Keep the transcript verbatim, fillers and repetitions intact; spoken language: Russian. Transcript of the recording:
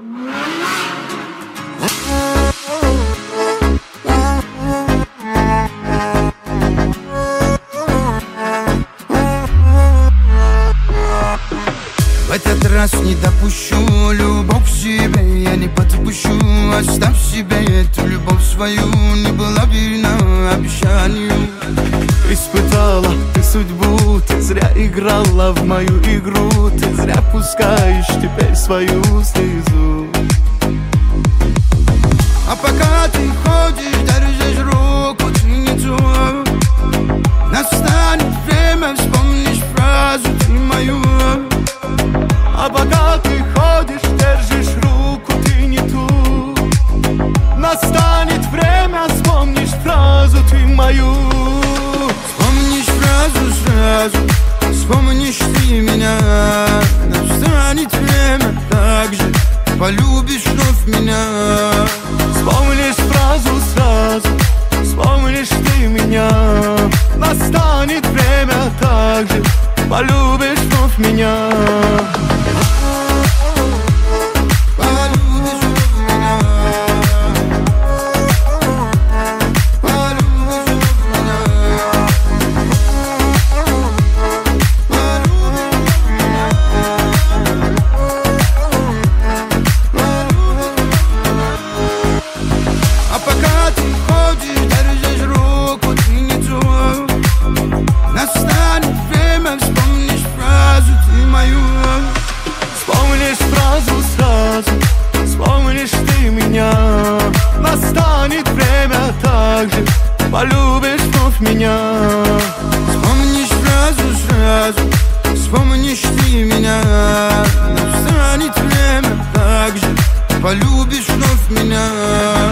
В этот раз не допущу любовь к себе, я не подпущу. Оставь себе эту любовь свою, не была верна обещанию. Испытала ты судьбу, ты зря играла в мою игру, ты зря пускаешь теперь свою слезу. А пока ты ходишь, держишь руку, ты не ту. Настанет время, вспомнишь фразу ты мою. А пока ты ходишь, держишь руку, ты не ту. Настанет время, вспомнишь фразу ты мою. Вспомнишь фразу сразу, вспомнишь ты меня. Настанет время, так же полюбишь вновь меня. Вспомнишь фразу сразу, вспомнишь ты меня. Настанет время, так же полюбишь вновь меня. Настанет время, так же полюбишь вновь меня. Вспомнишь фразу сразу, вспомнишь ты меня. Настанет время, так же полюбишь вновь меня.